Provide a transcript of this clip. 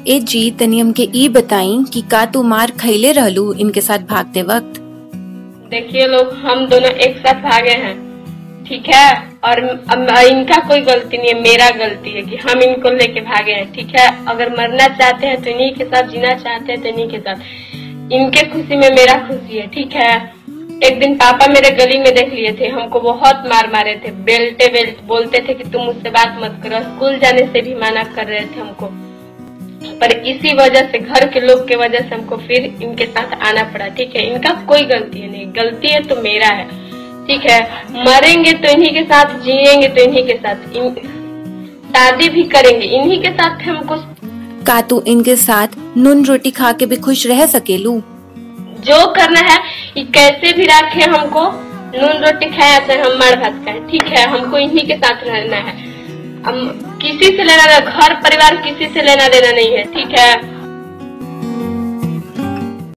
ए जी तनी हमके ई बताई कि का तू मार खैले रहलू इनके साथ भागते वक्त? देखिए लोग, हम दोनों एक साथ भागे हैं, ठीक है। और इनका कोई गलती नहीं है, मेरा गलती है कि हम इनको लेके भागे हैं, ठीक है। अगर मरना चाहते हैं तो इन्हीं के साथ, जीना चाहते हैं तो इन्हीं के साथ। इनके खुशी में मेरा खुशी है, ठीक है। एक दिन पापा मेरे गली में देख लिए थे, हमको बहुत मार मारे थे, बेल्ट बोलते थे कि तुम मुझसे बात मत करो। स्कूल जाने से भी मना कर रहे थे हमको, पर इसी वजह से, घर के लोग के वजह से हमको फिर इनके साथ आना पड़ा, ठीक है। इनका कोई गलती है नहीं, गलती है तो मेरा है, ठीक है। मरेंगे तो इन्हीं के साथ, जिएंगे तो इन्हीं के साथ, शादी भी करेंगे इन्हीं के साथ। हमको का तू इनके साथ नून रोटी खा के भी खुश रह सकेलू? जो करना है, ये कैसे भी रखे, हमको नून रोटी खाया चाहे हम मार भात खाए, ठीक है। हमको इन्हीं के साथ रहना है, हम किसी से लेना, घर परिवार किसी से लेना देना नहीं है, ठीक है।